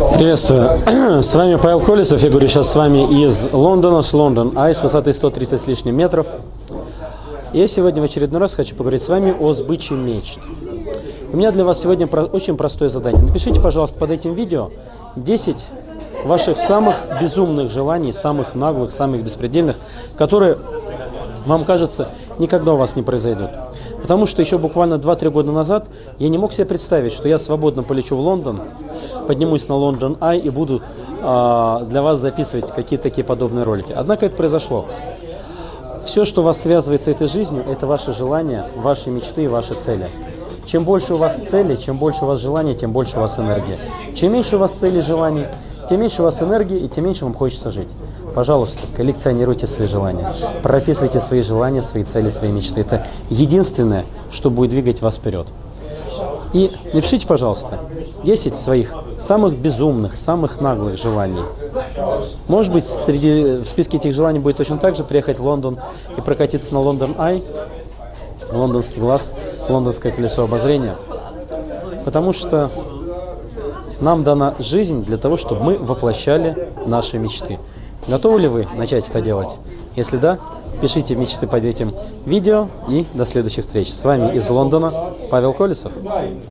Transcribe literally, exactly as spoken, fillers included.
Приветствую, с вами Павел Колесов, я говорю сейчас с вами из Лондона, с Лондон Ай, с высоты сто тридцать с лишним метров. Я сегодня в очередной раз хочу поговорить с вами о сбыче мечт. У меня для вас сегодня очень простое задание. Напишите, пожалуйста, под этим видео десять ваших самых безумных желаний, самых наглых, самых беспредельных, которые, вам кажется, никогда у вас не произойдут. Потому что еще буквально два-три года назад я не мог себе представить, что я свободно полечу в Лондон, поднимусь на Лондон Ай и буду э, для вас записывать какие-то такие подобные ролики. Однако это произошло. Все, что вас связывает с этой жизнью, это ваши желания, ваши мечты и ваши цели. Чем больше у вас целей, чем больше у вас желаний, тем больше у вас энергии. Чем меньше у вас целей и желаний, тем меньше у вас энергии и тем меньше вам хочется жить. Пожалуйста, коллекционируйте свои желания, прописывайте свои желания, свои цели, свои мечты. Это единственное, что будет двигать вас вперед. И напишите, пожалуйста, десять своих самых безумных, самых наглых желаний. Может быть, среди, в списке этих желаний будет точно так же приехать в Лондон и прокатиться на Лондон Ай, лондонский глаз, лондонское колесо обозрения. Потому что нам дана жизнь для того, чтобы мы воплощали наши мечты. Готовы ли вы начать это делать? Если да, пишите мечты под этим видео и до следующих встреч. С вами из Лондона Павел Колесов.